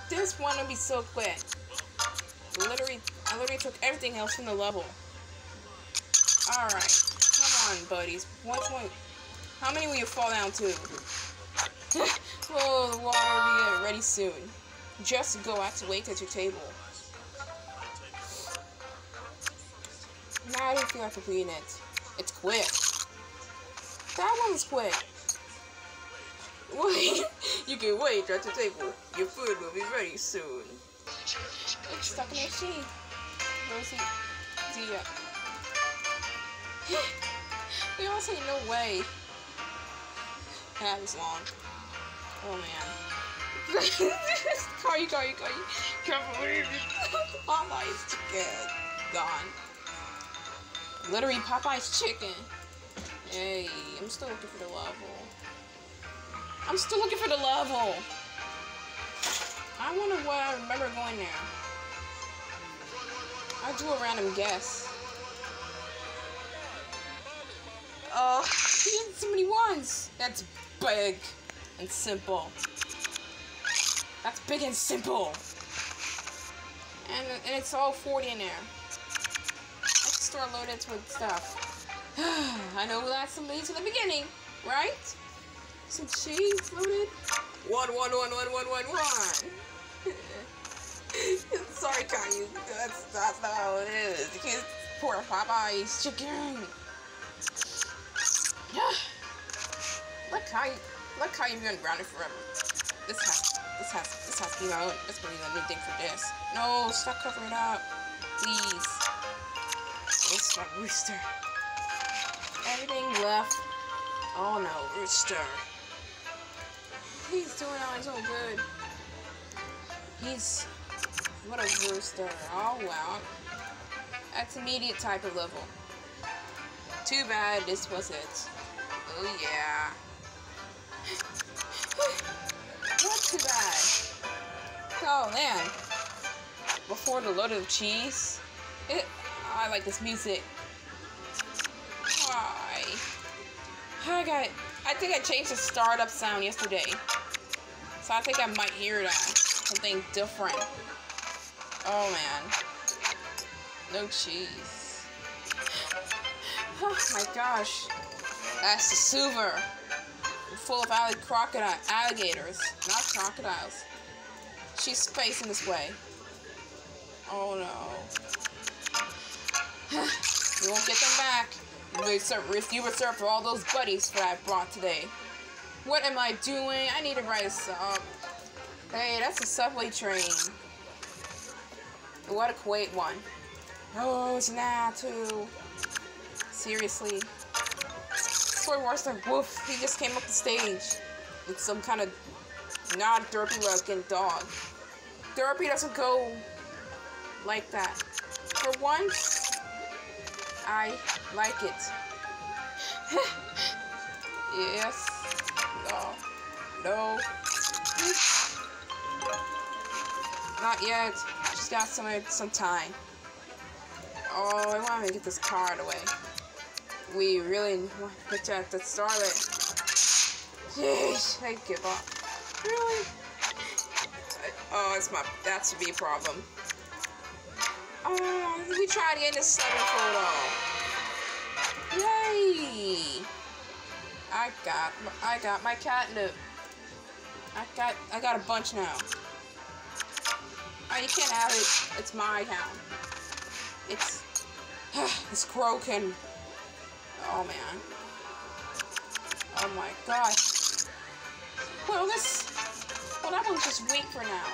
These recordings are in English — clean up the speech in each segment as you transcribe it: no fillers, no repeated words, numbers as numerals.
This one will be so quick. I literally took everything else from the level. Alright. Come on, buddies. How many will you fall down to? Oh, the water will be ready soon. Just go out to wait at your table. Now I don't feel like completing it. It's quick. That one was quick. Wait, you can wait at the table. Your food will be ready soon. It's stuck in a tree. Rosie, Zia. We all say no way. That was long. Oh man. Carry. Careful. Popeye's chicken. Gone. Literally Popeye's chicken. Hey, I'm still looking for the level. I wonder what I remember going there. I'll do a random guess. Oh, he did so many ones. That's big and simple. That's big and simple. And it's all 40 in there. Let's store loaded with stuff. I know that's the lead to the beginning, right? Some cheese loaded. One. Sorry, Caillou. That's not how it is. You can't pour Popeye's chicken. Let Caillou be on grounded forever. This has to be my own. This will be the new thing for this. No, stop covering it up, please. It's my rooster. Everything left. Oh no, rooster. He's doing all so good. What a rooster. Oh wow. That's immediate type of level. Too bad this was it. Oh yeah. Not too bad. Oh man. Before the load of cheese. I like this music. Why? I think I changed the startup sound yesterday. So I think I might hear that. Something different. Oh man. No cheese. Oh my gosh. That's the sewer. Full of alligators. Not crocodiles. She's facing this way. Oh no. You won't get them back. You reserve for all those buddies that I brought today. What am I doing? I need to write a song. Hey, that's a subway train. What a Kuwait one. Oh, it's nah too. Seriously. Poor worse than Woof. He just came up the stage with some kind of not derpy looking dog. Derpy doesn't go like that. For once, I like it. Yes. No. Not yet. Just got some time. Oh, I want to get this card away. We really want to put at the starlet. Jeez, I give up. Really? Oh, that should be a problem. Oh, we tried to get this 7 photo. Yay! I got my catnip. I got a bunch now. Oh, you can't have it. It's my town. It's broken. Oh man. Oh my god. Well, that one's just weak for now.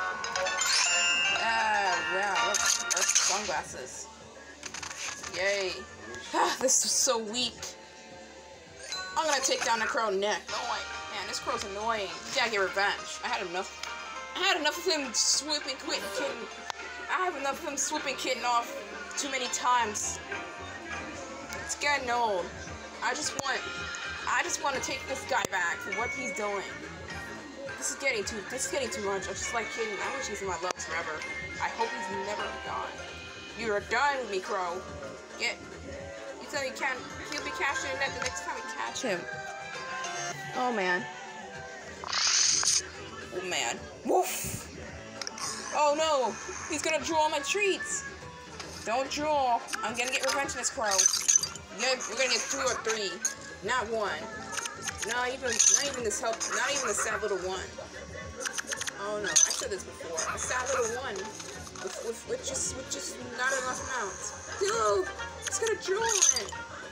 Yeah, let's sunglasses. Yay. This is so weak. I'm gonna take down the crow neck. Oh man, this crow's annoying. You gotta get revenge. I had enough of him swooping kitten. I have enough of him swooping kitten off too many times. It's getting old. I just want to take this guy back for what he's doing. This is getting too much. I just like kidding. I wish he's in my love forever. I hope he's never gone. You're done with me, Crow. You tell me he'll be cashing in net the next time we catch him. Oh man. Oh man. Woof. Oh no! He's gonna draw all my treats! Don't draw. I'm gonna get revenge on this crow. Yeah, we're gonna get 2 or 3. Not 1. Not even this help. Not even the sad little one. Oh no! I said this before. A sad little one with just not enough amounts. Dude, it's gonna draw it.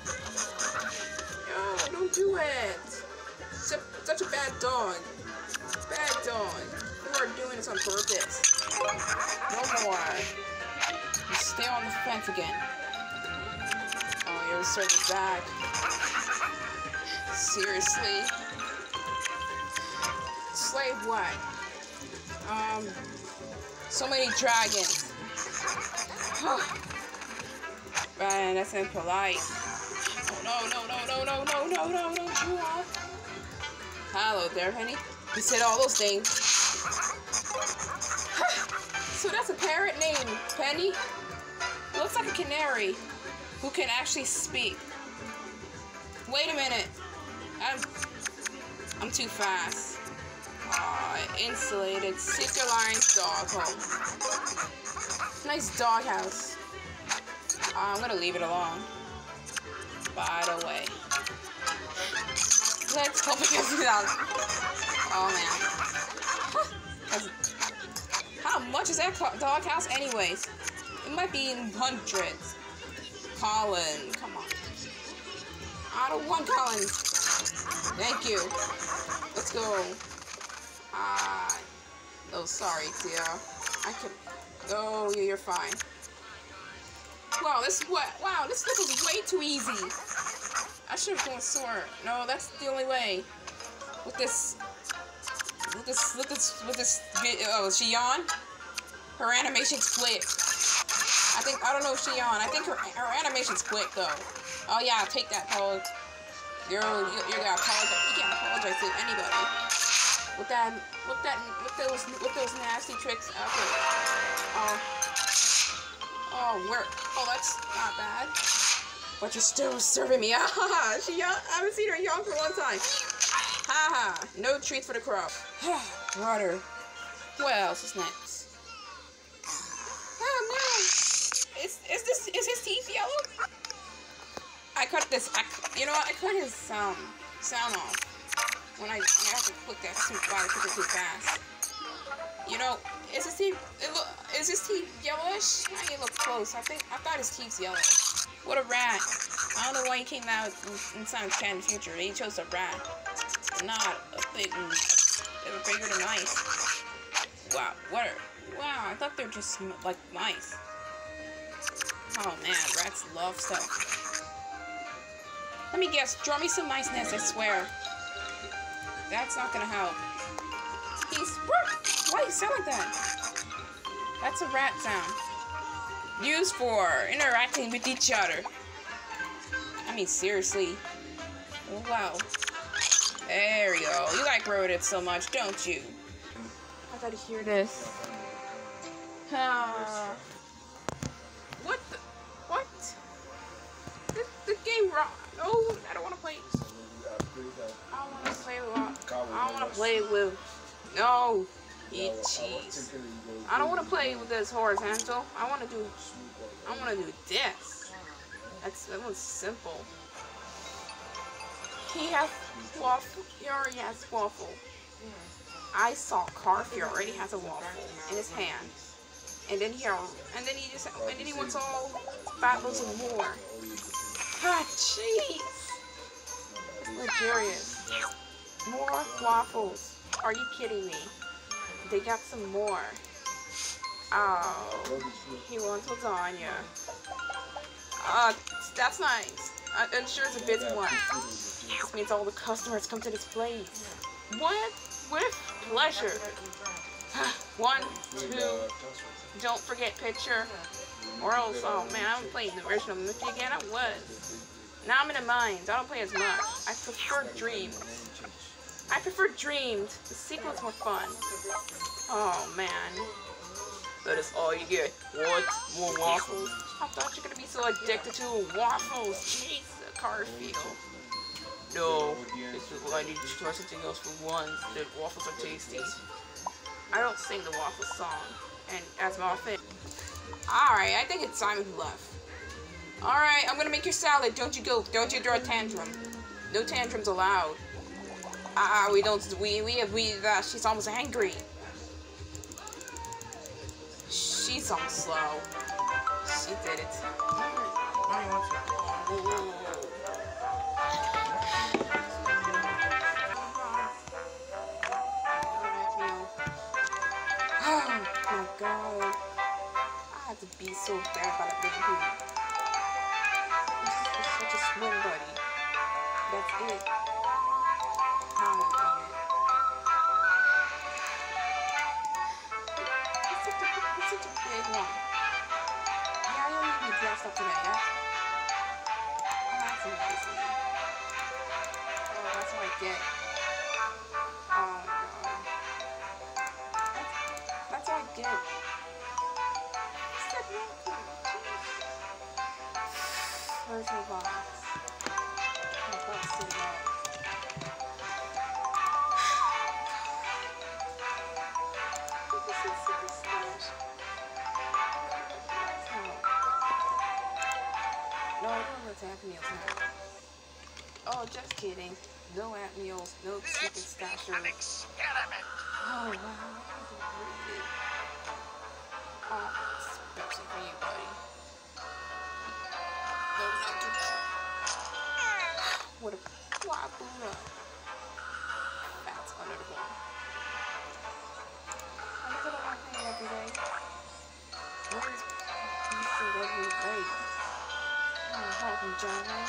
No, don't do it. Such a bad dog. Bad dog. You are doing this on purpose. No more. You stay on the fence again. Oh, you're service back. Seriously? Slave what? So many dragons. Man, that's impolite. Oh, no, don't you all? Hello there, honey. You said all those things. So that's a parrot named Penny? Looks like a canary who can actually speak. Wait a minute. I'm too fast. Insulated Secret Lines dog home. Nice dog house. I'm gonna leave it alone. By the way. Let's hope it gets it out. Oh man. How much is that dog house anyways? It might be in hundreds. Colin, come on. I don't want Colin. Thank you. Let's go. Oh, sorry, dear. Oh, yeah, you're fine. Wow, this was way too easy. I should have gone sword. No, that's the only way. With this, oh, is she yawn? Her animation's quick. I don't know if she yawn. I think her animation's quick though. Oh yeah, take that, Paul. You're gonna apologize. You can't apologize to anybody. With those nasty tricks. Okay. Oh, that's not bad. But you're still serving me. Ah, she yawn. I haven't seen her yawn for one time. Haha. No treats for the crow. Water. What else is next? Oh no. Is his teeth yellow? I cut this. You know what? I cut his sound off when I have to click that too too fast. You know, is his teeth yellowish? I didn't look close. I thought his teeth's yellow. What a rat! I don't know why he came out in Sonic Cat in the future. He chose a rat, not a big. They were bigger than mice. Wow, wow! I thought they were just like mice. Oh man, rats love stuff. Let me guess. Draw me some niceness. I swear. That's not gonna help. Why do you sound like that? That's a rat sound. Used for interacting with each other. I mean, seriously. Oh, wow. There we go. You like rodents so much, don't you? I gotta hear this. What? The game rock. Oh, I don't want to play. I don't want to play with. I don't want to play with. No. Eat cheese. I don't want to play with this horizontal. I want to do this. That one's simple. He has waffle. He already has waffle. I saw Garfield already has a waffle in his hand, and then he wants all 5 loaves of more. Ah, jeez. Luxurious. More waffles. Are you kidding me? They got some more. Oh, he wants lasagna. That's nice. I'm sure it's a busy one. This means all the customers come to this place. What? With pleasure. 1, 2. Don't forget picture. Or else, oh man, I'm playing the original Miffy again. I was. Now I'm in the mines. I don't play as much. I prefer Dreams. The sequel's more fun. Oh man. That is all you get. What? More waffles? I thought you were gonna be so addicted to waffles. Jeez, Garfield. No, this is why I need to try something else for once. The waffles are tasty. I don't sing the waffle song. And as my outfit. Alright, I think it's time we left. Alright, I'm gonna make your salad. Don't you go. Don't you throw a tantrum. No tantrums allowed. She's almost angry. She's almost slow. She did it. Oh my god. I have to be so bad about a baby. This is such a swim buddy. That's it. Oh my god. It's such a big one. Yeah, I don't need to be dressed up today, yeah? Oh, that's amazing. Oh, that's what I get. Oh my god. That's what I get. Where's your box? My box is out. This is super slash. No, I don't want to have meals now. Oh, just kidding. No at meals, no secret stasher. Oh wow, especially for you, buddy. No, not too much. What a fly Buddha. That's under the ball. I look at my thing every day. Where is peace and every day? Oh, help me, John.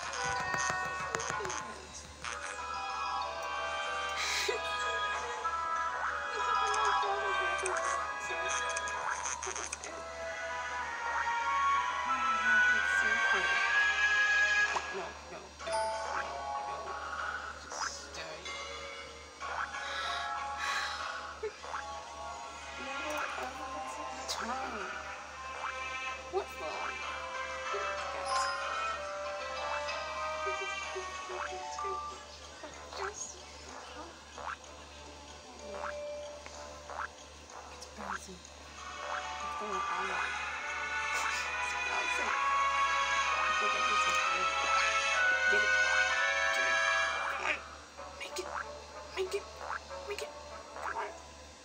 Make it. Come on.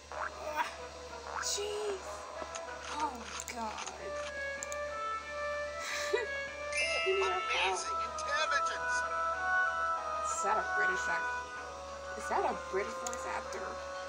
Jeez. Oh my god. Amazing intelligence. Is that a British actor? Is that a British voice actor?